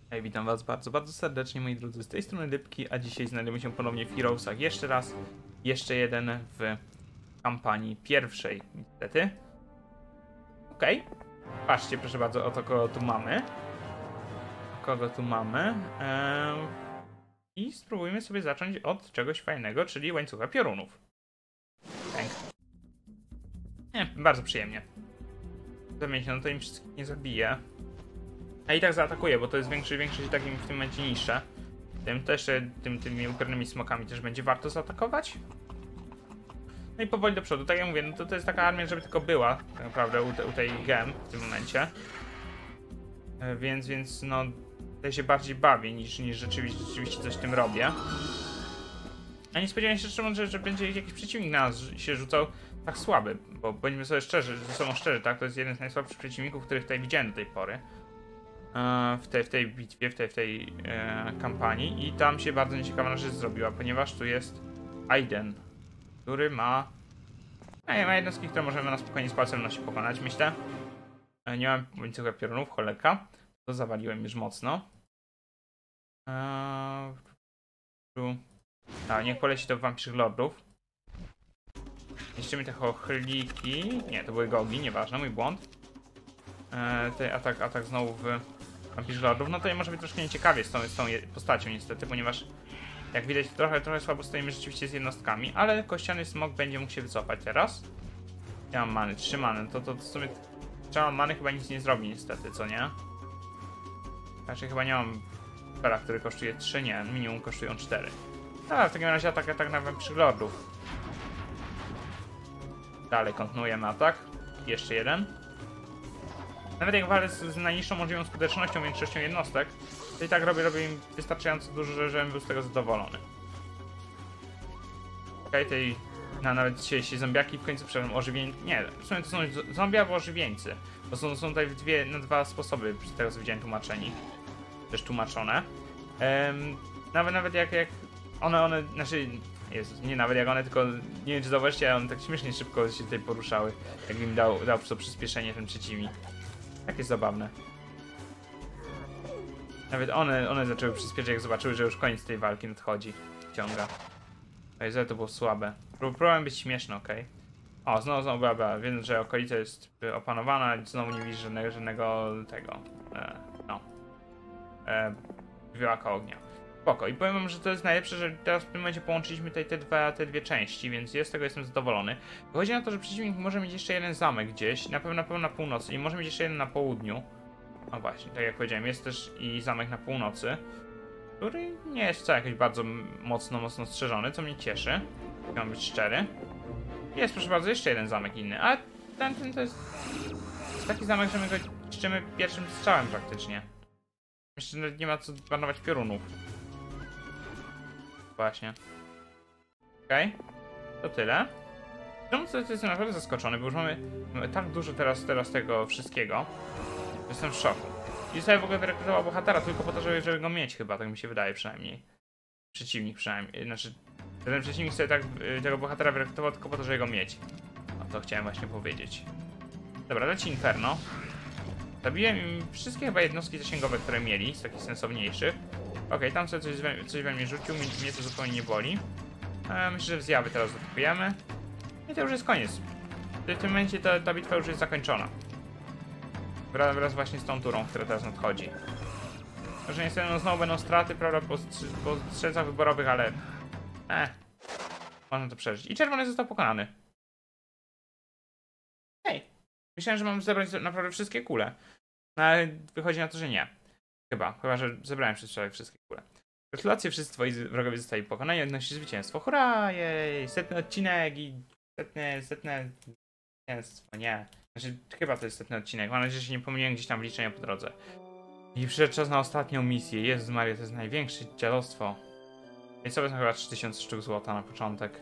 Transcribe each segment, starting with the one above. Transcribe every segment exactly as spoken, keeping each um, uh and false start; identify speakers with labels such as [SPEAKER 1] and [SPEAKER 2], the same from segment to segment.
[SPEAKER 1] Hej, witam was bardzo, bardzo serdecznie, moi drodzy, z tej strony Dybki, a dzisiaj znajdujemy się ponownie w Heroesach. Jeszcze raz, jeszcze jeden w kampanii pierwszej, niestety. Okej, okay. Patrzcie, proszę bardzo, oto kogo tu mamy. Kogo tu mamy. Eee... I spróbujmy sobie zacząć od czegoś fajnego, czyli łańcucha piorunów. Tak. Nie, bardzo przyjemnie. Zamienię, no to im wszystkich nie zabije. A i tak zaatakuje, bo to jest większy, większość i tak im w tym momencie niższe. Tym też, tym, tymi upiornymi smokami też będzie warto zaatakować. No i powoli do przodu, tak jak mówię, no to, to jest taka armia, żeby tylko była tak naprawdę u, te, u tej gem w tym momencie. E, więc, więc no, tutaj się bardziej bawię niż, niż rzeczywiście, rzeczywiście coś w tym robię. A nie spodziewałem się szczerze, że, że będzie jakiś przeciwnik na nas się rzucał tak słaby, bo bądźmy sobie szczerzy, ze sobą szczerzy, tak? To jest jeden z najsłabszych przeciwników, których tutaj widziałem do tej pory. W tej, w tej bitwie, w tej, w tej e, kampanii i tam się bardzo nieciekawa rzecz zrobiła, ponieważ tu jest Aiden, który ma e, ma jednostki, które możemy na spokojnie z palcem nosi pokonać, myślę. E, nie mam łańcucha piorunów, choleka, to zawaliłem już mocno. E, tu. A, niech poleci do Vampire Lordów. Niszczymy te chochliki, nie, to były gogi, nieważne, mój błąd. E, tutaj atak, atak znowu w Vampire Lordów, no to może być troszkę nieciekawie z tą, z tą postacią niestety, ponieważ jak widać trochę, trochę słabo stoimy rzeczywiście z jednostkami, ale kościany smok będzie mógł się wycofać teraz. Ja mam many, trzy many, to, to w sumie trzeba many chyba nic nie zrobi niestety, co nie? Znaczy chyba nie mam spela, który kosztuje trzy, nie, minimum kosztują cztery. A w takim razie atak, atak na Vampire Lordów. Dalej kontynuujemy atak, jeszcze jeden. Nawet jak walę z, z najniższą możliwą skutecznością większością jednostek, to i tak robię, robię im wystarczająco dużo, żebym był z tego zadowolony. Okej, okay, tej... No, nawet się, się zombiaki w końcu przepraszam, ożywień... Nie, w sumie to są zombie albo ożywieńcy. Bo są, są tutaj dwie, na dwa sposoby, z tego co widziałem, tłumaczeni. Też tłumaczone. Um, nawet nawet jak, jak one, one, znaczy... Jezus, nie nawet jak one, tylko nie wiem czy zauważycie, one tak śmiesznie szybko się tutaj poruszały. Jak im dał, dał to przyspieszenie ten przeciwnik. Takie zabawne. Nawet one, one zaczęły przyspieszyć, jak zobaczyły, że już koniec tej walki nadchodzi. Ciąga. Oj, to było słabe. Próbowałem być śmieszny, okej. Okay. O, znowu, znowu, bla, bla. Wiem, że okolica jest opanowana i znowu nie widzisz żadnego, żadnego tego, e, no, e, wielaka ognia. Spoko. I powiem wam, że to jest najlepsze, że teraz w tym momencie połączyliśmy te, te, dwa, te dwie części, więc ja z tego jestem zadowolony. Wychodzi na to, że przeciwnik może mieć jeszcze jeden zamek gdzieś, na pewno na, pewno na północy i może mieć jeszcze jeden na południu. No właśnie, tak jak powiedziałem, jest też i zamek na północy, który nie jest wcale jakoś bardzo mocno, mocno strzeżony, co mnie cieszy. Mam być szczery. Jest, proszę bardzo, jeszcze jeden zamek inny, a ten, ten to jest, jest taki zamek, że my go niszczymy pierwszym strzałem praktycznie. Jeszcze nie ma co banować piorunów. Właśnie. Okej. Okay. To tyle. Czemu to jestem naprawdę zaskoczony, bo już mamy, mamy tak dużo teraz, teraz tego wszystkiego. Jestem w szoku. I sobie w ogóle wyrekrutował bohatera tylko po to, żeby, żeby go mieć chyba, tak mi się wydaje przynajmniej. Przeciwnik przynajmniej, znaczy ten przeciwnik sobie tak tego bohatera wyrekrutował tylko po to, żeby go mieć. No to chciałem właśnie powiedzieć. Dobra, leci Inferno. Zabiłem im wszystkie chyba jednostki zasięgowe, które mieli, z takich sensowniejszych. Okej, okay, tam sobie coś, we, coś we mnie rzucił, mnie, mnie to zupełnie nie boli. E, myślę, że w zjawy teraz dotkujemy. I to już jest koniec. W tym momencie ta, ta bitwa już jest zakończona. Wraz, wraz właśnie z tą turą, która teraz nadchodzi. Może niestety no, znowu będą straty, prawda, po, po strzelcach wyborowych, ale... Eh, można to przeżyć. I czerwony został pokonany. Hej, myślałem, że mam zebrać naprawdę wszystkie kule. No ale wychodzi na to, że nie. Chyba, chyba, że zebrałem wszystkie kule. Gratulacje, wszyscy twoi wrogowie zostali pokonani, odnosi zwycięstwo. Hurra, jej, setny odcinek i setne, setne zwycięstwo, nie. Znaczy, chyba to jest setny odcinek, mam nadzieję, że się nie pomyliłem gdzieś tam w liczeniu po drodze. I przyszedł czas na ostatnią misję. Jezus Maria, to jest największe dziadostwo. Więc sobie chyba trzy tysiące sztuk złota na początek.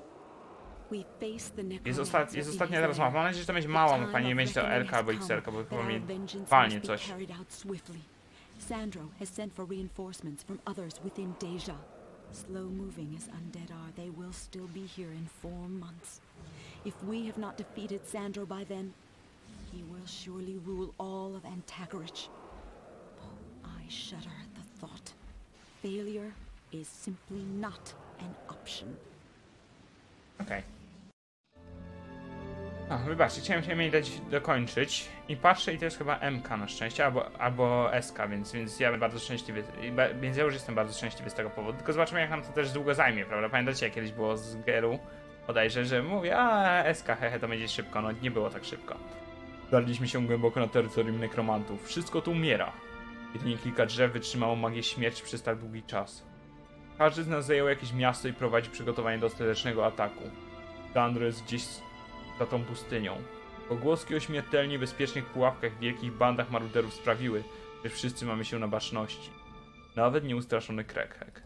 [SPEAKER 1] Jest, osta jest ostatnia teraz mapa. Mam nadzieję, że to będzie mała mapa, nie będzie to L K albo X L K, bo chyba mi walnie coś.
[SPEAKER 2] Sandro has sent for reinforcements from others within Deja. Slow moving as undead are, they will still be here in four months. If we have not defeated Sandro by then, he will surely rule all of Antagarich. Oh, I I shudder at the thought. Failure is simply not an option.
[SPEAKER 1] Okej. Okay. O, wybaczcie, chciałem się jej dać dokończyć. I patrzę i to jest chyba M K na szczęście, albo, albo S K, więc, więc ja bardzo szczęśliwy. Więc ja już jestem bardzo szczęśliwy z tego powodu. Tylko zobaczymy, jak nam to też długo zajmie, prawda? Pamiętacie, jak kiedyś było z Geru? Bodajże, że mówię, a S K, hehe, to będzie szybko. No nie było tak szybko. Wdarliśmy się głęboko na terytorium nekromantów. Wszystko tu umiera. Jedynie kilka drzew wytrzymało magię śmierci przez tak długi czas. Każdy z nas zajął jakieś miasto i prowadzi przygotowanie do ostatecznego ataku. Dandro jest gdzieś za tą pustynią. Pogłoski o śmiertelnie bezpiecznych pułapkach w wielkich bandach maruderów sprawiły, że wszyscy mamy się na baczności. Nawet nieustraszony Krekhek.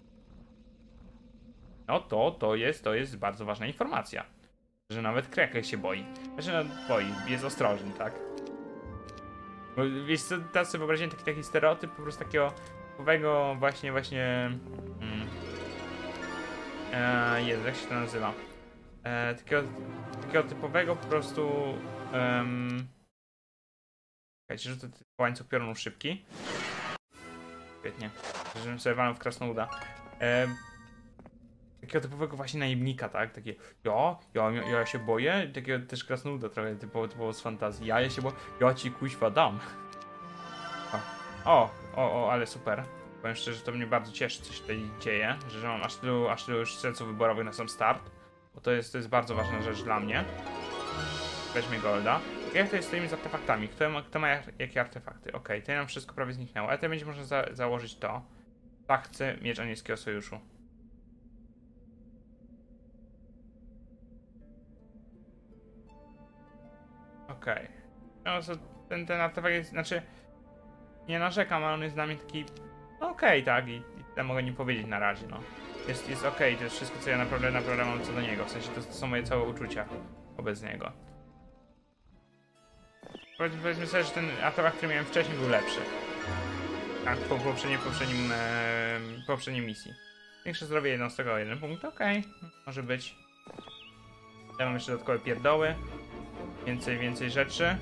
[SPEAKER 1] No to, to jest, to jest bardzo ważna informacja. Że nawet Krekhek się boi. Znaczy no, boi, jest ostrożny, tak? Bo wiesz co, teraz sobie wyobraziłem taki, taki stereotyp po prostu takiego typowego właśnie, właśnie... Mm, e, Jezu, jak się to nazywa? E, takiego, takiego typowego po prostu... Um, Czekajcie, że to łańcuch piorunów szybki. Świetnie. Żebym sobie walnął w krasnoluda. E, takiego typowego właśnie najemnika, tak? Takie, ja, ja, ja się boję. Takiego też krasnoluda trochę typowo, typowo z fantazji. Ja, ja się boję, ja ci kuźwa dam. O, o, o, ale super. Powiem szczerze, że to mnie bardzo cieszy, co się tutaj dzieje. Że, że mam aż tylu, aż tylu już strzelców wyborowych na sam start. Bo to jest, to jest bardzo ważna rzecz dla mnie. Weźmy golda. Jak to jest z tymi artefaktami? Kto ma, kto ma jak, jakie artefakty? Okej, okay, tutaj nam wszystko prawie zniknęło. Ale tutaj będzie można za, założyć to. Tak, chcę miecz anielskiego sojuszu. Okej. Okay. No, ten, ten artefakt jest, znaczy... Nie narzekam, ale on jest dla mnie taki... No okej, okay, tak, i, i ja mogę nie powiedzieć na razie, no. Jest, jest okej, okay, to jest wszystko, co ja naprawdę, naprawdę mam co do niego. W sensie, to, to są moje całe uczucia wobec niego. Powiedzmy, powiedzmy sobie, że ten artefakt, który miałem wcześniej, był lepszy. Tak, po poprzednim, poprzednim, e, poprzedniej misji. Większe zdrowie jednostek o jeden punkt, okej, okay. Może być. Ja mam jeszcze dodatkowe pierdoły. Więcej, więcej rzeczy.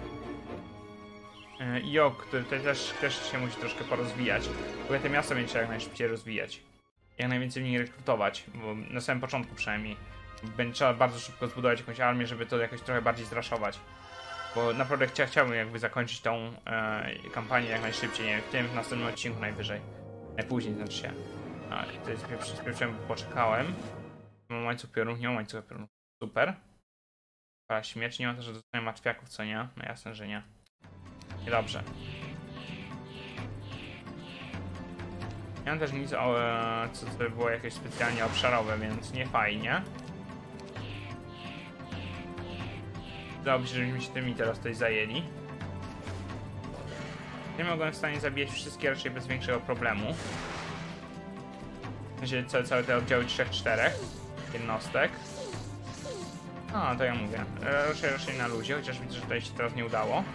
[SPEAKER 1] I Jog, który też, też się musi troszkę porozwijać. Bo te miasto będzie trzeba jak najszybciej rozwijać. Jak najwięcej w nich rekrutować, bo na samym początku przynajmniej. Będzie trzeba bardzo szybko zbudować jakąś armię, żeby to jakoś trochę bardziej zraszować. Bo naprawdę chcia, chciałbym jakby zakończyć tą e, kampanię jak najszybciej, nie wiem, w tym w następnym odcinku najwyżej. Najpóźniej znaczy się. A, to jest pierwszym, poczekałem. Mam łańcuch piorunów, nie mam łańcucha piorunów. Super. A śmierć, nie ma też, że dostaję martwiaków, co nie? No jasne, że nie. Niedobrze. Nie mam też nic, o, co to było jakieś specjalnie obszarowe, więc nie fajnie. Wydałoby się, żebyśmy się tymi teraz tutaj zajęli. Nie mogłem w stanie zabijać wszystkie raczej bez większego problemu. W sensie całe, całe te oddziały trzy cztery jednostek. No, to ja mówię. Raczej, raczej na luzie, chociaż widzę, że tutaj się teraz nie udało.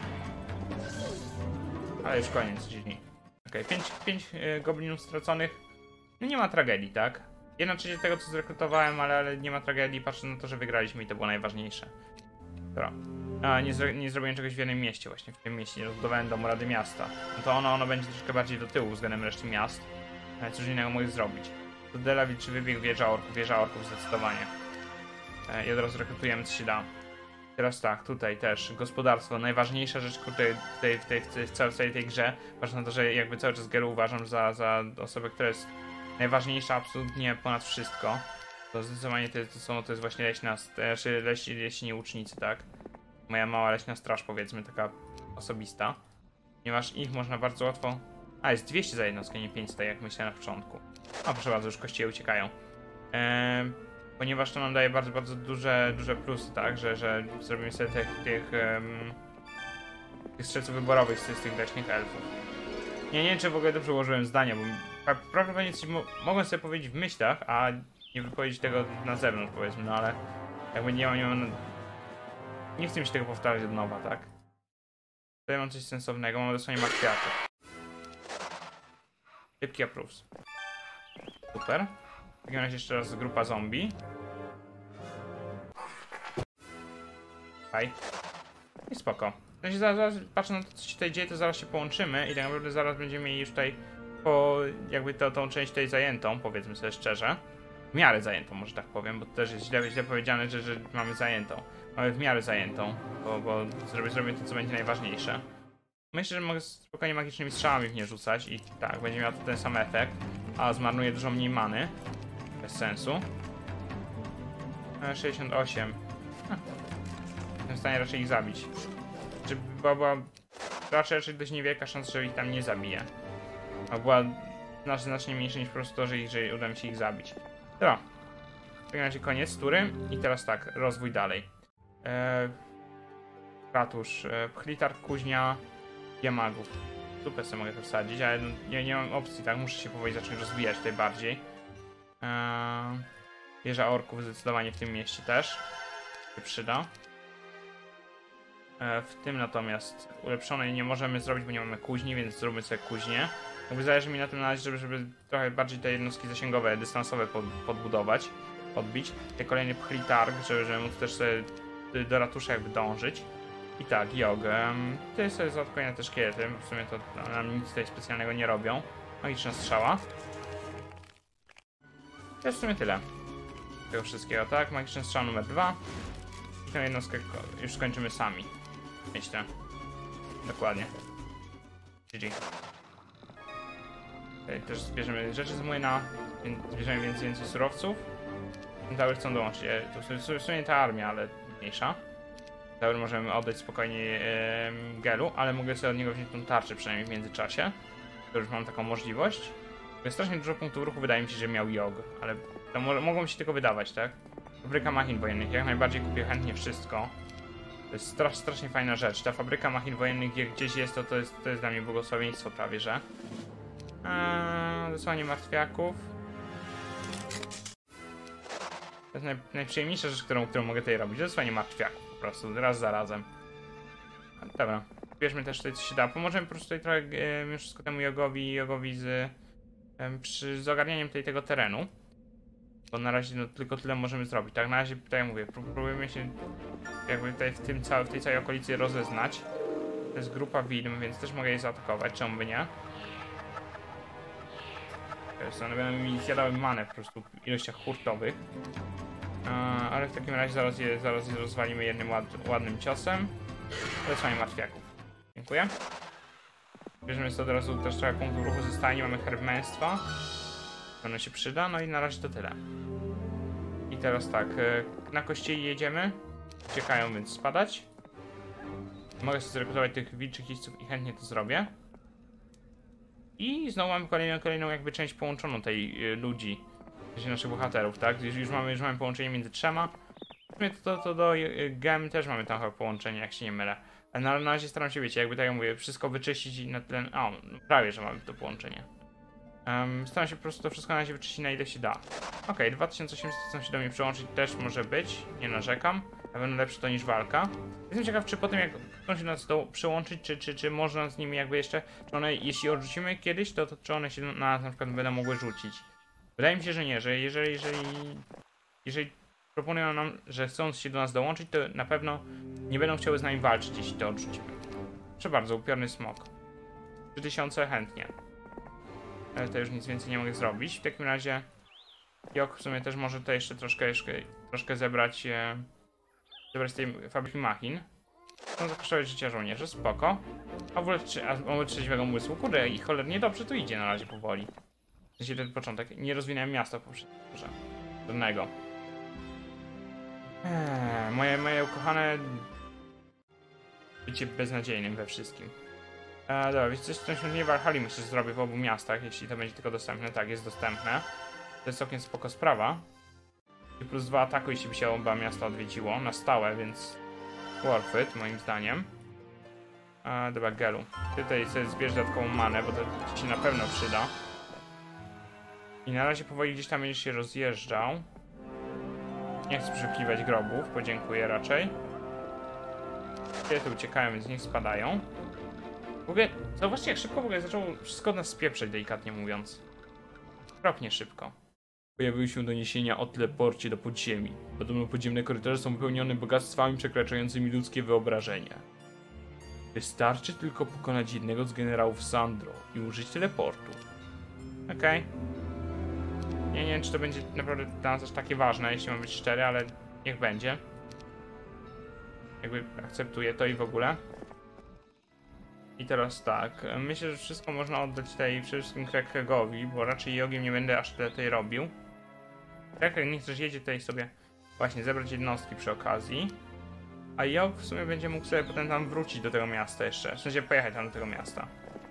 [SPEAKER 1] Ale już koniec dni. Okej, okay, pięć y, goblinów straconych. No nie ma tragedii, tak? Jedna trzecia tego, co zrekrutowałem, ale, ale nie ma tragedii, patrzę na to, że wygraliśmy i to było najważniejsze. Dobra. A, nie, zro nie zrobiłem czegoś w jednym mieście właśnie, w tym mieście. Nie rozbudowałem domu Rady Miasta. No to ono, ono będzie troszkę bardziej do tyłu względem reszty miast. Ale cóż innego mogę zrobić. To Dela wilczy wybieg, wieża orków, wieża orków zdecydowanie. E, I od razu rekrutujemy, co się da. Teraz tak, tutaj też gospodarstwo, najważniejsza rzecz tutaj, tutaj w, tej, w całej, w całej tej grze, patrzę na to, że jakby cały czas Geru uważam za, za osobę, która jest najważniejsza absolutnie ponad wszystko. To zdecydowanie to, to, są, to jest właśnie leśna, znaczy leśni, leśni łucznicy, tak? Moja mała leśna straż, powiedzmy, taka osobista. Ponieważ ich można bardzo łatwo... A, jest dwieście za jednostkę, nie pięćset, jak myślałem na początku. A proszę bardzo, już kościoły uciekają. Eee... Ponieważ to nam daje bardzo, bardzo duże, duże plusy, tak? Że, że zrobimy sobie tych, tych, um, tych strzelców wyborowych z, z tych leśnych elfów. Nie, nie wiem, czy w ogóle dobrze ułożyłem zdania, bo prawdopodobnie coś mo mogłem sobie powiedzieć w myślach, a nie wypowiedzieć tego na zewnątrz, powiedzmy, no ale jakby nie mam, nie mam... Nie chcę mi się tego powtarzać od nowa, tak? Tutaj mam coś sensownego, mam dosłownie martwiaków. Szybki approves. Super. W takim razie jeszcze raz grupa zombie. Faj. I spoko. Znaczy, zaraz, zaraz patrzę na to, co się tutaj dzieje, to zaraz się połączymy i tak naprawdę zaraz będziemy mieli już tutaj po, jakby to, tą część tutaj zajętą, powiedzmy sobie szczerze. W miarę zajętą, może tak powiem, bo to też jest źle, źle powiedziane, że, że mamy zajętą. Mamy w miarę zajętą, bo, bo zrobię, zrobię to, co będzie najważniejsze. Myślę, że mogę spokojnie magicznymi strzałami w nie rzucać i tak, będzie miał to ten sam efekt, a zmarnuje dużo mniej many. Bez sensu. sześćdziesiąt osiem. Hm. Jestem w stanie raczej ich zabić. Czy była, była raczej, raczej dość niewielka szansa, że ich tam nie zabije. A była znacznie, znacznie mniejsza niż po prostu to, że, ich, że uda mi się ich zabić. Dobra. W takim razie koniec tury. I teraz tak, rozwój dalej. Eee, Ratusz, e, Pchlitar, Kuźnia, Jemagów. Super sobie mogę to wsadzić, ale no, nie, nie mam opcji, tak? Muszę się powoli zacząć rozwijać tutaj bardziej. Eee, wieża orków zdecydowanie w tym mieście też się przyda. Eee, w tym natomiast ulepszonej nie możemy zrobić, bo nie mamy kuźni, więc zróbmy sobie kuźnię. Jakby zależy mi na tym, żeby, żeby trochę bardziej te jednostki zasięgowe, dystansowe pod, podbudować, podbić. Te kolejny Pchlitarg, żeby, żeby móc też sobie do ratusza jakby dążyć. I tak, jogę. Tutaj sobie zatkojone te szkielety, w sumie to nam nic tutaj specjalnego nie robią. Magiczna strzała. To jest w sumie tyle. Tego wszystkiego, tak? Magiczna strzała numer dwa. I tę jednostkę już skończymy sami. Myślę. Dokładnie. G G. Tutaj też zbierzemy rzeczy z młyna, więc zbierzemy więcej, więcej surowców. Tower chcą dołączyć. To w sumie ta armia, ale mniejsza. Tower możemy oddać spokojnie e, Gelu, ale mogę sobie od niego wziąć tą tarczę przynajmniej w międzyczasie. To już mam taką możliwość. To jest strasznie dużo punktów ruchu, wydaje mi się, że miał Jog, ale to mo mogą mi się tylko wydawać, tak? Fabryka machin wojennych, jak najbardziej kupię chętnie wszystko. To jest strasz, strasznie fajna rzecz. Ta fabryka machin wojennych, jak gdzieś jest, to to jest, to jest dla mnie błogosławieństwo prawie, że. Eee, wysłanie martwiaków. To jest naj, najprzyjemniejsza rzecz, którą, którą mogę tutaj robić. Wysłanie martwiaków po prostu, raz za razem. Dobra, bierzmy też tutaj co się da. Pomożemy po prostu tutaj trochę e, wszystko temu jogowi, jogowi z, e, przy, z ogarnianiem tutaj tego terenu. Bo na razie no, tylko tyle możemy zrobić. Tak, na razie tutaj mówię, próbujemy się jakby tutaj w, tym całe, w tej całej okolicy rozeznać. To jest grupa widm, więc też mogę je zaatakować, czemu by nie? One będą mi zjadały manę po prostu w ilościach hurtowych. Eee, ale w takim razie zaraz je, zaraz je rozwalimy jednym ład, ładnym ciosem. Wysłanie martwiaków. Dziękuję. Bierzemy sobie od razu też trochę punktów ruchu ze stajni. Mamy herb męstwa. Ono się przyda. No i na razie to tyle. I teraz tak. Na kościeli jedziemy. Uciekają, więc spadać. Mogę sobie zrekrutować tych wilczych jeźdźców i chętnie to zrobię. I znowu mamy kolejną, kolejną jakby część połączoną tej y, ludzi, czyli naszych bohaterów, tak? Już, już, mamy, już mamy połączenie między trzema. To, to, to do y, gem też mamy tam chyba połączenie, jak się nie mylę. Ale na, na razie staram się, wiecie, jakby tak jak mówię, wszystko wyczyścić i na tlen... O, no, prawie, że mamy to połączenie. Um, staram się po prostu to wszystko na razie wyczyścić na ile się da. Okej, okay, dwa tysiące osiemset chcą się do mnie przyłączyć, też może być, nie narzekam. Na pewno lepsze to niż walka. Jestem ciekaw, czy po tym jak chcą się nas do, przyłączyć, czy, czy, czy można z nimi jakby jeszcze, czy one, jeśli odrzucimy kiedyś, to, to czy one się na nas na przykład będą mogły rzucić. Wydaje mi się, że nie, że jeżeli, jeżeli, jeżeli proponują nam, że chcą się do nas dołączyć, to na pewno nie będą chciały z nami walczyć, jeśli to odrzucimy. Proszę bardzo, upiorny smok. trzy tysiące chętnie. Ale to już nic więcej nie mogę zrobić. W takim razie Jok w sumie też może to jeszcze troszkę, jeszcze, troszkę zebrać, e, zebrać z tej fabryki machin. Chcą zakosztować życia żołnierzy, spoko. A w ogóle mamy trzeźwego umysłu. Kurde, i cholernie dobrze tu idzie na razie powoli. W sensie ten początek. Nie rozwinąłem miasta poprzez że żadnego. Eee, moje, moje ukochane bycie beznadziejnym we wszystkim. E, dobra, wiecie coś, tą świątynię Valhalli myślę, że zrobię w obu miastach, jeśli to będzie tylko dostępne. Tak, jest dostępne. To jest całkiem spoko sprawa. I plus dwa ataku, jeśli by się oba miasta odwiedziło na stałe, więc worth it, moim zdaniem. E, dobra, Gelu. Ty tutaj sobie zbierz dodatkową manę, bo to ci się na pewno przyda. I na razie powoli gdzieś tam będziesz się rozjeżdżał. Nie chcę przeszukiwać grobów, podziękuję raczej. Te uciekają, więc niech spadają. W ogóle, zauważcie jak szybko w ogóle zaczęło wszystko od nas spieprzeć, delikatnie mówiąc. Okropnie szybko. Pojawiły się doniesienia o teleporcie do podziemi. Podobno podziemne korytarze są wypełnione bogactwami przekraczającymi ludzkie wyobrażenie. Wystarczy tylko pokonać jednego z generałów Sandro i użyć teleportu. Okej. Okay. Nie, nie wiem, czy to będzie naprawdę dla nas aż takie ważne, jeśli mam być szczery, ale niech będzie. Jakby akceptuję to i w ogóle. I teraz tak, myślę, że wszystko można oddać tutaj przede wszystkim Craighegowi, bo raczej jogiem nie będę aż tyle tutaj robił. Craighead niech też jedzie tutaj sobie właśnie zebrać jednostki przy okazji. A Jog w sumie będzie mógł sobie potem tam wrócić do tego miasta jeszcze, w sensie pojechać tam do tego miasta.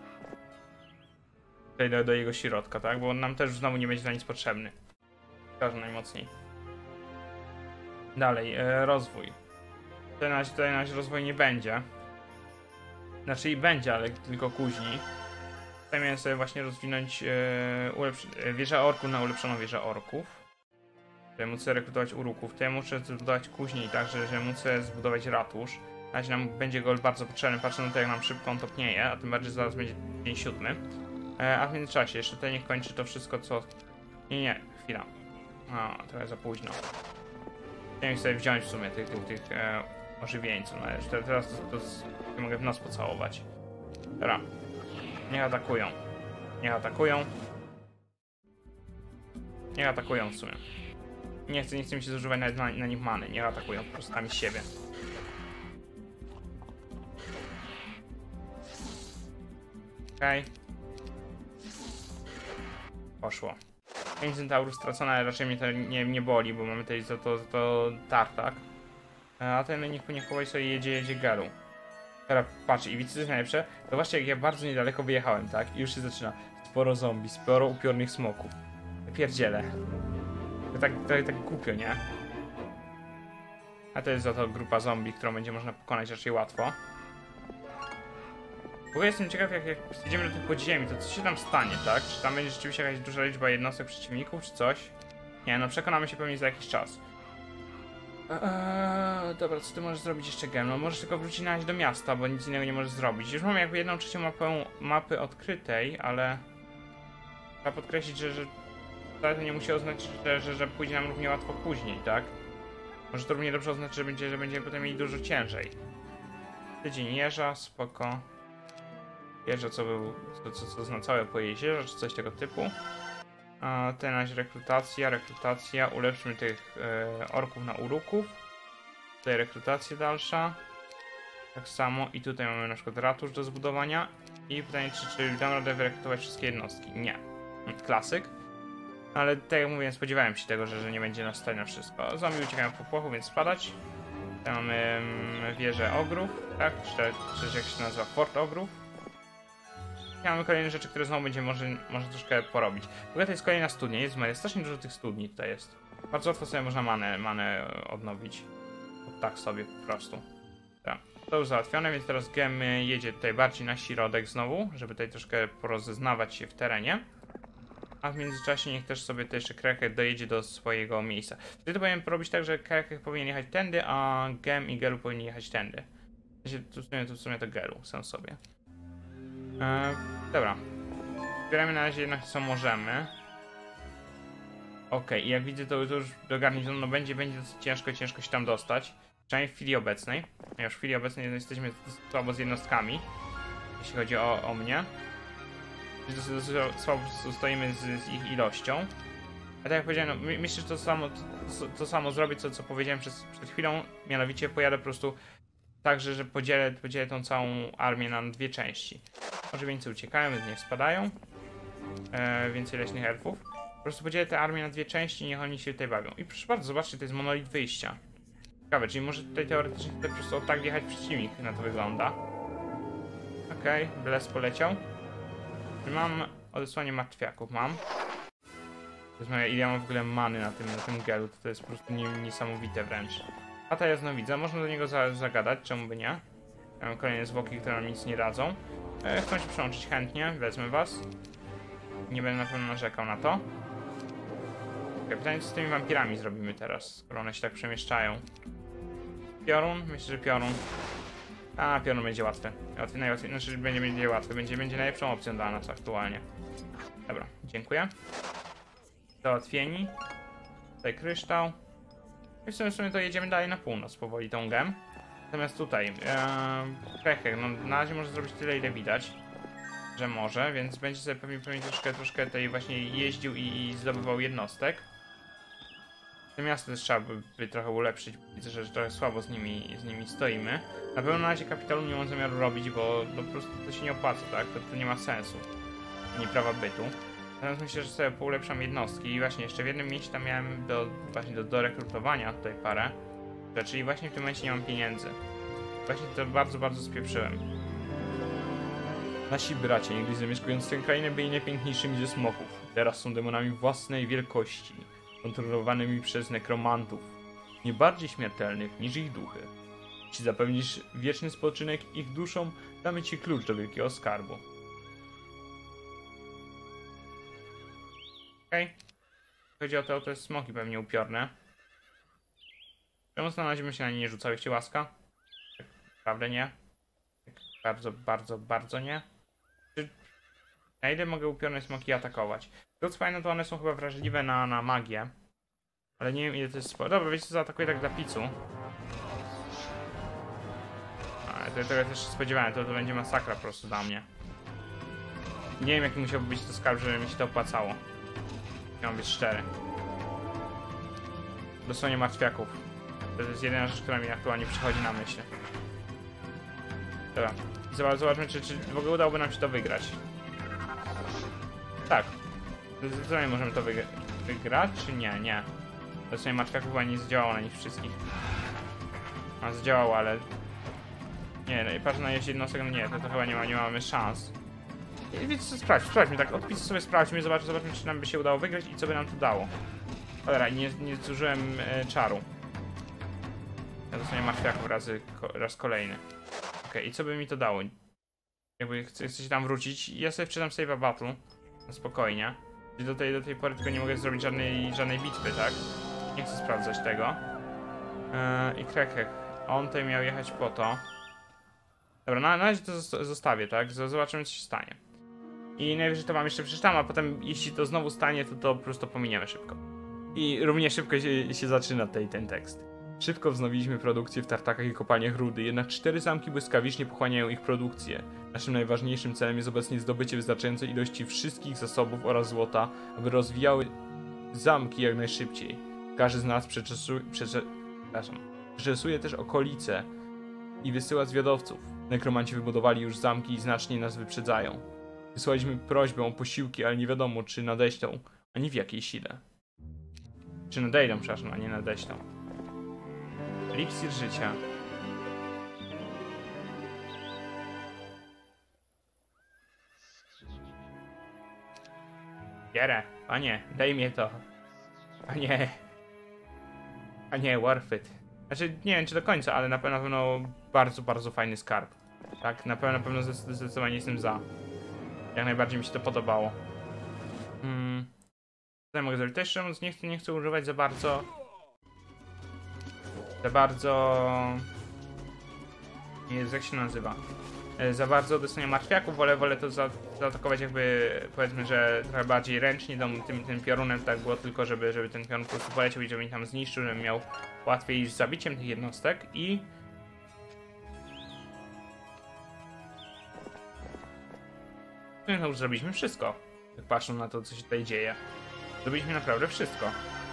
[SPEAKER 1] Tutaj do, do jego środka, tak? Bo on nam też znowu nie będzie na nic potrzebny. Każdy najmocniej. Dalej, e, rozwój. Tutaj na, tutaj na razie rozwój nie będzie. Znaczy i będzie, ale tylko później. Tutaj miałem sobie właśnie rozwinąć e, wieżę orków na ulepszoną wieżę orków. Tutaj muszę rekrutować uruków. Tutaj muszę zbudować później, tak, że, że muszę zbudować ratusz. Na razie nam będzie go bardzo potrzebny, patrząc na to, jak nam szybko on topnieje, a tym bardziej zaraz będzie dzień siódmy. E, a w międzyczasie jeszcze tutaj niech kończy to wszystko, co... Nie, nie, chwila. O, trochę za późno. Chciałem sobie wziąć w sumie tych, tych, tych e, ożywieńców. No, teraz to, to, to mogę w nos pocałować. Dobra. Niech atakują. Niech atakują. Niech atakują w sumie. Nie chcę, nie chcę mi się zużywać nawet na, na nich many. Niech atakują po prostu sami z siebie. Okej. Okay. Poszło. pięć centaurów stracone, ale raczej mnie to nie, nie boli, bo mamy tutaj za to, za to tartak. A ten niech, niech powoli sobie jedzie, jedzie Galu. Teraz patrz, i widzicie coś najlepsze? To właśnie jak ja bardzo niedaleko wyjechałem, tak? I już się zaczyna. Sporo zombie, sporo upiornych smoków. Pierdziele. To tak, to tak głupio, nie? A to jest za to grupa zombie, którą będzie można pokonać raczej łatwo. W ogóle jestem ciekaw, jak, jak idziemy do tych podziemi, to co się tam stanie, tak? Czy tam będzie rzeczywiście jakaś duża liczba jednostek przeciwników, czy coś? Nie, no przekonamy się pewnie za jakiś czas. Eee, dobra, co ty możesz zrobić jeszcze, Gem? No możesz tylko wrócić na razie do miasta, bo nic innego nie możesz zrobić. Już mamy jakby jedną trzecią mapę, mapy odkrytej, ale... Trzeba podkreślić, że, że to nie musi oznaczać, że, że, że pójdzie nam równie łatwo później, tak? Może to równie dobrze oznaczyć, że, będzie, że będziemy potem mieli dużo ciężej. Tydzień jeża, spoko. Jeża, co był, co, co, co zna całe po jeziorze, czy coś tego typu. A ten na razie rekrutacja, rekrutacja, ulepszymy tych e, orków na uruków. Tutaj rekrutacja dalsza. Tak samo i tutaj mamy na przykład ratusz do zbudowania. I pytanie, czy, czy dam radę wyrekrutować wszystkie jednostki? Nie. Klasyk. Ale tak jak mówiłem, spodziewałem się tego, że, że nie będzie nas stać na wszystko. Zombie uciekają w popłochu, więc spadać. Tutaj mamy mm, wieżę ogrów, tak? Czy, czy jak się nazywa? Fort ogrów. I mamy kolejne rzeczy, które znowu będziemy może, może troszkę porobić. W ogóle to jest kolejna studnia, jest, jest strasznie dużo tych studni tutaj jest. Bardzo łatwo sobie można manę, manę odnowić. Tak sobie po prostu. Tak. To już załatwione, więc teraz Gem jedzie tutaj bardziej na środek znowu, żeby tutaj troszkę porozeznawać się w terenie. A w międzyczasie niech też sobie też jeszcze Craighead dojedzie do swojego miejsca. Wtedy to powinien porobić tak, że Craighead powinien jechać tędy, a Gem i Gelu powinni jechać tędy. Tu w sumie to, w sumie to Gelu, sam sobie. Eee, dobra. Zbieramy na razie jednak co możemy. Ok, i jak widzę, to, to już do garnizonu no będzie, będzie dosyć ciężko, ciężko się tam dostać. Przynajmniej w chwili obecnej. No już w chwili obecnej jesteśmy słabo z jednostkami, jeśli chodzi o, o mnie. Dosyć, dosyć słabo stoimy z, z ich ilością. A tak jak powiedziałem, no, my, myślę, że to samo, to, to samo zrobię, co, co powiedziałem przez, przed chwilą. Mianowicie pojadę po prostu tak, że, że podzielę, podzielę tą całą armię na dwie części. Ożywieńcy uciekają, więc niech spadają. E, więcej leśnych elfów. Po prostu podzielę tę armię na dwie części i niech oni się tutaj bawią. I proszę bardzo, zobaczcie, to jest monolit wyjścia. Ciekawe, czyli może tutaj teoretycznie tutaj po prostu o tak jechać przeciwnik, na to wygląda. Okej, okay, Bles poleciał. Mam odesłanie martwiaków, mam. To jest moja, ile ja mam w ogóle many na tym, na tym gelu, to, to jest po prostu nie, niesamowite wręcz. A ta jasnowidza, można do niego za, zagadać, czemu by nie? Ja mam kolejne zwłoki, które nam nic nie dadzą. E, chcą się przyłączyć chętnie, wezmę was. Nie będę na pewno narzekał na to. Okay, pytanie, co z tymi wampirami zrobimy teraz, skoro one się tak przemieszczają. Piorun? Myślę, że piorun. A, piorun będzie łatwy. Łatwy, najłatwiej, znaczy będzie, będzie łatwy, będzie, będzie najlepszą opcją dla nas aktualnie. Dobra, dziękuję. Załatwieni. Tutaj kryształ. I w sumie, w sumie to jedziemy dalej na północ powoli tą gem. Natomiast tutaj, ee, Krechek, no na razie może zrobić tyle, ile widać, że może, więc będzie sobie pewnie, pewnie troszkę, troszkę tej właśnie jeździł i, i zdobywał jednostek. To miasto też trzeba by, by trochę ulepszyć, widzę, że trochę słabo z nimi, z nimi stoimy. Na pewno na razie kapitalu nie mam zamiaru robić, bo no, po prostu to się nie opłaca, tak? To, to nie ma sensu, ani prawa bytu. Natomiast myślę, że sobie poulepszam jednostki i właśnie jeszcze w jednym mieście tam miałem do, właśnie do, do rekrutowania tutaj parę rzeczy i właśnie w tym momencie nie mam pieniędzy. Właśnie to bardzo, bardzo spieprzyłem. Nasi bracia niegdyś zamieszkując tę krainę byli najpiękniejszymi ze smoków. Teraz są demonami własnej wielkości, kontrolowanymi przez nekromantów, nie bardziej śmiertelnych niż ich duchy. Jeśli zapewnisz wieczny spoczynek ich duszom, damy ci klucz do wielkiego skarbu. Okej. Okay. Chodzi o to, to jest smoki pewnie upiorne. Czemu na razie się na nie nie rzucałeś, łaska? Tak naprawdę nie. Tak bardzo, bardzo, bardzo nie. Czy... Na ile mogę upiorne smoki atakować? To co fajne, to one są chyba wrażliwe na, na magię. Ale nie wiem ile to jest sporo. Dobra, wiecie co, zaatakuję tak dla picu. A, to, tego też się spodziewałem, to, to będzie masakra po prostu dla mnie. Nie wiem jaki musiałby być to skarb, żeby mi się to opłacało. Miał być szczery. Dosłownie martwiaków. To jest jedyna rzecz, która mi aktualnie przychodzi na myśl. Dobra. Zobacz, zobaczmy, czy, czy w ogóle udałoby nam się to wygrać. Tak. Zdecydowanie możemy to wygra wygrać, czy nie? Nie. Dosłownie martwiaków chyba nie zdziałało na nich wszystkich. A zdziałało, ale... Nie, no i patrz na jeźdź jednostek, no nie, to, to chyba nie, ma, nie mamy szans. I więc sprawdźmy, sprawdźmy, tak, odpisy sobie sprawdźmy, zobaczmy, zobaczmy, czy nam by się udało wygrać i co by nam to dało. Dobra, nie, nie zużyłem e, czaru. Ja dostanie martwiaków razy, ko, raz kolejny. Okej, okay, i co by mi to dało? Jakby chcę, chcę się tam wrócić, ja sobie wczytam save'a battle. No spokojnie. I do tej, do tej pory tylko nie mogę zrobić żadnej, żadnej bitwy, tak? Nie chcę sprawdzać tego. Yy, I Krechek, on tutaj miał jechać po to. Dobra, na, na razie to zostawię, tak? Zobaczymy, co się stanie. I najwyżej to wam jeszcze przeczytam, a potem jeśli to znowu stanie, to to po prostu pominiemy szybko. I równie szybko się, się zaczyna tej, ten tekst. Szybko wznowiliśmy produkcję w tartakach i kopalniach rudy, jednak cztery zamki błyskawicznie pochłaniają ich produkcję. Naszym najważniejszym celem jest obecnie zdobycie wystarczającej ilości wszystkich zasobów oraz złota, aby rozwijały zamki jak najszybciej. Każdy z nas przeczesuje, przecze, przeczesuje też okolice i wysyła zwiadowców. Nekromanci wybudowali już zamki i znacznie nas wyprzedzają. Wysłaliśmy prośbę o posiłki, ale nie wiadomo, czy nadeślą, ani w jakiej sile. Czy nadejdą, przepraszam, a nie nadeślą. Eliksir życia. Bierę. Panie, daj mi to. Panie. Panie, worth it. Znaczy, nie wiem czy do końca, ale na pewno, na pewno bardzo, bardzo fajny skarb. Tak, na pewno, na pewno zdecydowanie jestem za. Jak najbardziej mi się to podobało. Hmm. Co ja mogę zrobić? Też szczerze mówiąc nie chcę, nie chcę używać za bardzo... Za bardzo... Nie wiem jak się nazywa. Za bardzo dostanie martwiaków, wolę, wolę to za, zaatakować jakby, powiedzmy, że trochę bardziej ręcznie tym, tym, tym piorunem, tak było tylko, żeby, żeby ten piorun po prostu poleciał i żeby mi tam zniszczył, żebym miał łatwiej z zabiciem tych jednostek i... No już zrobiliśmy wszystko, jak patrzą na to, co się tutaj dzieje. Zrobiliśmy naprawdę wszystko.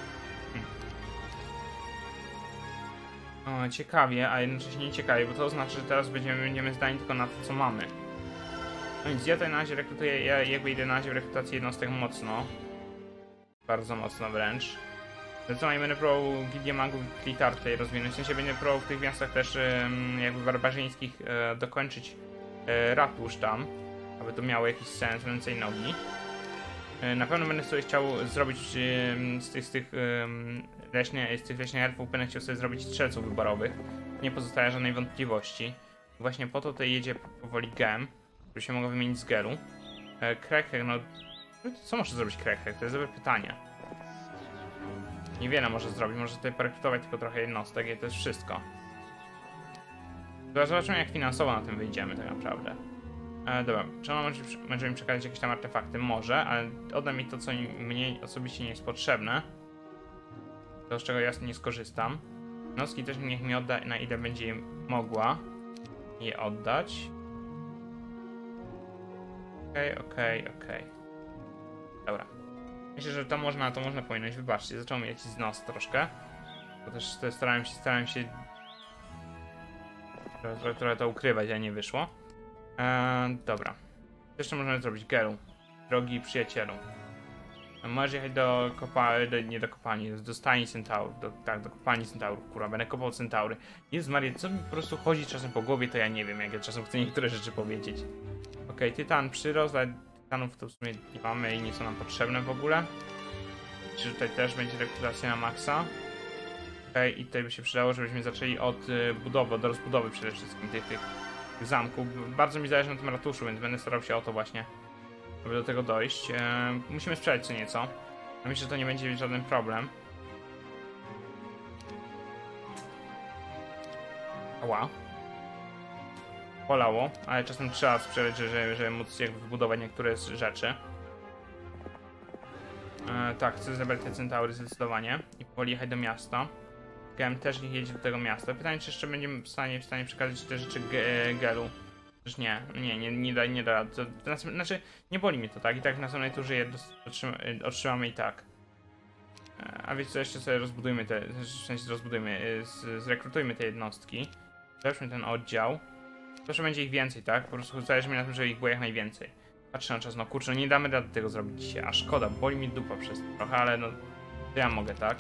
[SPEAKER 1] O, ciekawie, a jednocześnie nie ciekawie, bo to oznacza, że teraz będziemy, będziemy zdani tylko na to, co mamy. No więc ja tutaj na razie rekrutuję, ja jakby idę na razie w rekrutację jednostek mocno. Bardzo mocno wręcz. Zdecydowanie będę próbował Gildię Magów i Klitar tutaj rozwinąć, w sensie będę próbował w tych miastach też jakby barbarzyńskich e, dokończyć e, ratusz tam, aby to miało jakiś sens, więcej nogi. E, na pewno będę sobie chciał zrobić e, z tych, z tych e, Leśnie, z tych leśnych elfów będę chciał sobie zrobić strzelców wyborowych. Nie pozostaje żadnej wątpliwości. Właśnie po to tutaj jedzie powoli Gem, który się mogę wymienić z Geru. E, Krechek, no... Co może zrobić Krechek? To jest dobre pytanie. Niewiele może zrobić, może tutaj porekrutować tylko trochę jednostek i to jest wszystko. Zobaczymy jak finansowo na tym wyjdziemy tak naprawdę. E, dobra, czy ona może, może mi przekazać jakieś tam artefakty? Może, ale odda mi to, co mnie osobiście nie jest potrzebne. To, z czego ja nie skorzystam. Jednostki też niech mi odda, na ile będzie mogła je oddać. Okej, okay, okej, okay, okej. Okay. Dobra. Myślę, że to można, to można powinność. Wybaczcie, zaczął mieć z nos troszkę. Bo też to starałem się, starałem się trochę, trochę to ukrywać, a nie wyszło. Eee, dobra. Co jeszcze możemy zrobić? Gelu. Drogi przyjacielu. Możesz jechać do kopalni, do, nie do kopalni, do stajni centaurów, do, tak, do kopalni centaurów, kurwa, będę kopał centaury. Jezus Maria, co mi po prostu chodzi czasem po głowie, to ja nie wiem, jak ja czasem chcę niektóre rzeczy powiedzieć. Okej, okay, tytan przyrost, ale tytanów to w sumie nie mamy i nie są nam potrzebne w ogóle. Czy tutaj też będzie rekrutacja na maksa. Okej, okay, i tutaj by się przydało, żebyśmy zaczęli od y, budowy, od rozbudowy przede wszystkim tych, tych, tych zamków. Bardzo mi zależy na tym ratuszu, więc będę starał się o to właśnie, żeby do tego dojść. E, musimy sprzedać co nieco. Myślę, że to nie będzie żaden problem. Ała. Bolało, ale czasem trzeba sprzedać, żeby, żeby móc jakby wybudować niektóre rzeczy. E, tak, chcę zebrać te centaury zdecydowanie i powoli jechać do miasta. Gem też niech jedzie do tego miasta. Pytanie, czy jeszcze będziemy w stanie, w stanie przekazać te rzeczy ge, Gelu. Przecież nie, nie, nie, nie da, nie da. To, to, znaczy, nie boli mnie to, tak? I tak w następnej turze je otrzymamy, otrzymamy i tak. A wiecie co, jeszcze sobie rozbudujmy te, w sensie rozbudujmy, z, zrekrutujmy te jednostki. Zobaczmy ten oddział. Proszę, będzie ich więcej, tak? Po prostu zależy mi na tym, żeby ich było jak najwięcej. Patrzę na czas, no kurczę, no nie damy rady tego zrobić dzisiaj, a szkoda, boli mi dupa przez to trochę, ale no, to ja mogę, tak?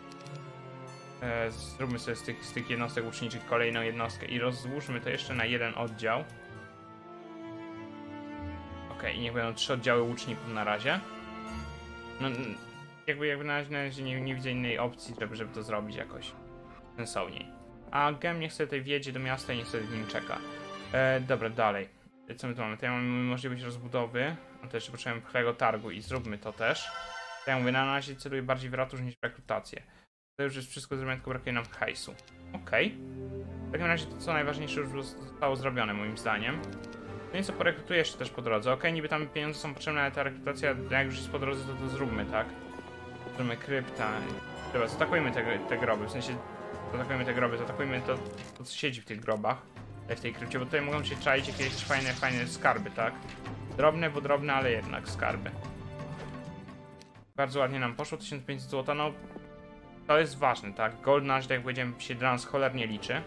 [SPEAKER 1] E, zróbmy sobie z tych, z tych jednostek łuczniczych kolejną jednostkę i rozłóżmy to jeszcze na jeden oddział. Okej, okay, niech będą trzy oddziały łuczników na razie. No, jakby, jakby na razie, na razie nie, nie widzę innej opcji, żeby, żeby to zrobić jakoś sensowniej. A Gem niech sobie tutaj wjedzie do miasta i niech sobie w nim czeka. E, dobra, dalej. Co my tu mamy? Tutaj mamy możliwość rozbudowy. No to jeszcze potrzebujemy pchlego targu i zróbmy to też. To ja mówię, na razie celuję bardziej w ratusz niż w rekrutację. To już jest wszystko zrobione, tylko brakuje nam hajsu. Okej. Okay. W takim razie to co najważniejsze już zostało zrobione moim zdaniem. No i co, porekrutuję jeszcze też po drodze. Okej, okay, niby tam pieniądze są potrzebne, ale ta rekrutacja, jak już jest po drodze, to to zróbmy, tak? Zróbmy krypta. Dobra, zaatakujmy te, te groby, w sensie zaatakujmy te groby, zaatakujmy to, to co siedzi w tych grobach, w tej krypcie, bo tutaj mogą się czaić jakieś fajne, fajne skarby, tak? Drobne, bo drobne, ale jednak skarby. Bardzo ładnie nam poszło, tysiąc pięćset złota, no to jest ważne, tak? Gold nasz, tak jak powiedziałem, się dla nas cholernie liczy.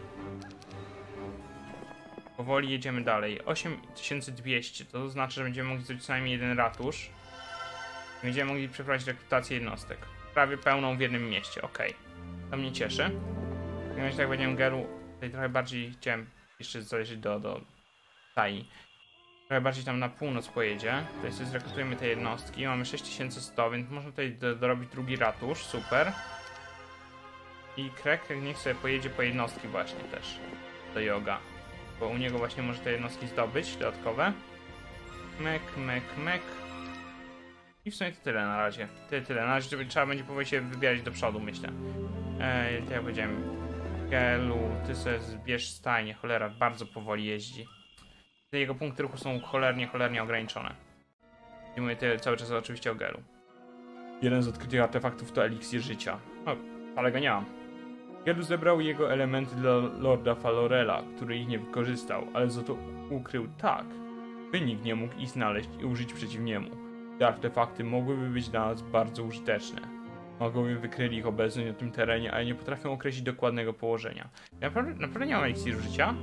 [SPEAKER 1] Powoli jedziemy dalej. osiem tysięcy dwieście, to znaczy, że będziemy mogli zrobić co najmniej jeden ratusz. I będziemy mogli przeprowadzić rekrutację jednostek. Prawie pełną w jednym mieście, ok. To mnie cieszy. W takim razie, tak będziemy Gelu, tutaj trochę bardziej chciałem jeszcze zależeć do, do Tai. Trochę bardziej tam na północ pojedzie. Tutaj sobie zrekrutujemy te jednostki. Mamy sześć tysięcy sto, więc można tutaj do, dorobić drugi ratusz, super. I Krek niech sobie pojedzie po jednostki właśnie też do Yoga. Bo u niego właśnie może te jednostki zdobyć dodatkowe. Mek, mek, mek. I w sumie to tyle na razie. Tyle, tyle. Na razie żeby trzeba będzie powoli się wybierać do przodu, myślę. Eee, tak jak powiedziałem. Gelu, ty sobie zbierz stajnie, cholera, bardzo powoli jeździ. Te jego punkty ruchu są cholernie, cholernie ograniczone. I mówię tyle, cały czas oczywiście o Gelu. Jeden z odkrytych artefaktów to eliksir życia. O, ale go nie mam. Gelu zebrał jego elementy dla Lorda Falorella, który ich nie wykorzystał, ale za to ukrył tak, by nikt nie mógł ich znaleźć i użyć przeciw niemu. Te artefakty mogłyby być dla nas bardzo użyteczne. Magowie wykryli ich obecność na tym terenie, ale nie potrafią określić dokładnego położenia. Ja naprawdę, naprawdę nie mam eliksiru życia?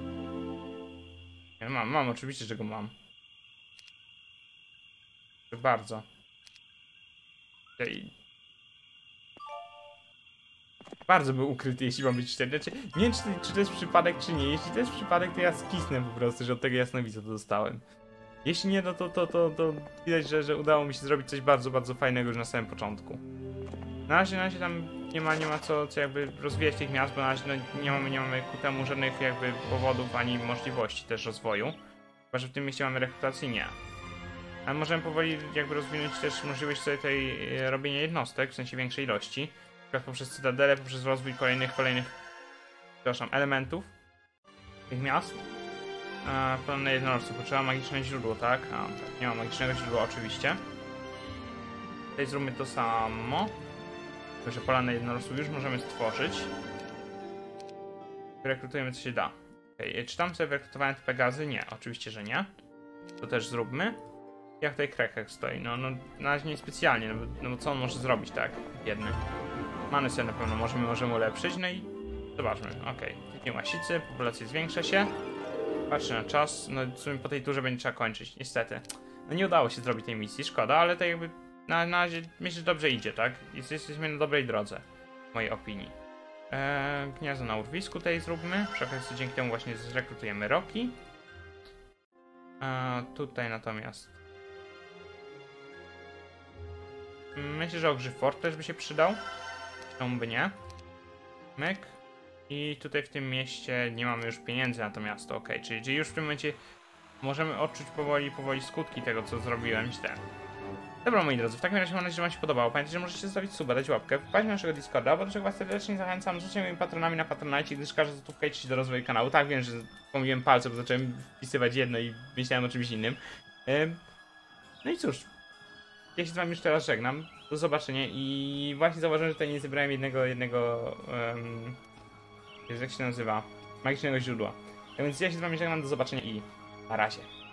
[SPEAKER 1] Ja mam, mam, oczywiście, że go mam. Bardzo. I... Bardzo był ukryty, jeśli mam być szczery. Znaczy, nie wiem, czy, czy to jest przypadek, czy nie. Jeśli to jest przypadek, to ja skisnę po prostu, że od tego jasnowidza to dostałem. Jeśli nie, no to, to, to, to widać, że, że udało mi się zrobić coś bardzo, bardzo fajnego już na samym początku. Na razie, na razie tam nie ma, nie ma co, co jakby rozwijać tych miast, bo na razie no, nie, mamy, nie mamy ku temu żadnych jakby powodów ani możliwości też rozwoju. Chyba, że w tym mieście mamy rekrutację, nie. Ale możemy powoli jakby rozwinąć też możliwość sobie tej e, robienia jednostek, w sensie większej ilości. Na przykład poprzez cytadele, poprzez rozwój kolejnych, kolejnych, przepraszam, elementów tych miast. A, pełne jednorożców, potrzeba magiczne źródło, tak? A, tak, nie ma magicznego źródła oczywiście. Tutaj zróbmy to samo. Także pola na jednorożców już możemy stworzyć. Rekrutujemy co się da. Okay. Czy tam sobie wyrekrutowałem te Pegazy? Nie, oczywiście, że nie. To też zróbmy. Jak tutaj Krekek stoi? No, no na razie nie specjalnie, no bo, no bo co on może zrobić, tak? Jedny. Many sobie na pewno możemy, możemy ulepszyć, no i zobaczmy. Okej, okay. Łasicy, populacja zwiększa się. Patrzę na czas, no w sumie po tej turze będzie trzeba kończyć, niestety. No nie udało się zrobić tej misji, szkoda, ale to jakby na, na razie myślę, że dobrze idzie, tak? Jest, jesteśmy na dobrej drodze, w mojej opinii. Eee, gniazdo na urwisku tutaj zróbmy, przy okazji dzięki temu właśnie zrekrutujemy Roki. Eee, tutaj natomiast myślę, że Ogrzy Fort też by się przydał. Czemu by nie? Myk. I tutaj w tym mieście nie mamy już pieniędzy na to miasto, ok. Czyli, czyli już w tym momencie możemy odczuć powoli, powoli skutki tego, co zrobiłem źle. Dobra, moi drodzy, w takim razie mam nadzieję, że wam się podobało. Pamiętajcie, że możecie zostawić suba, dać łapkę, wpaść na naszego Discorda, bo do czego was serdecznie zachęcam, zostańcie moimi patronami na Patronite, gdyż każda złotówka idzie do rozwoju kanału. Tak, wiem, że pomyliłem palce, bo zacząłem wpisywać jedno i myślałem o czymś innym. No i cóż, ja się z wami już teraz żegnam. Do zobaczenia i właśnie zauważyłem, że tutaj nie zebrałem jednego, jednego, um, jak się nazywa, magicznego źródła. Tak więc ja się z wami żegnam, do zobaczenia i na razie.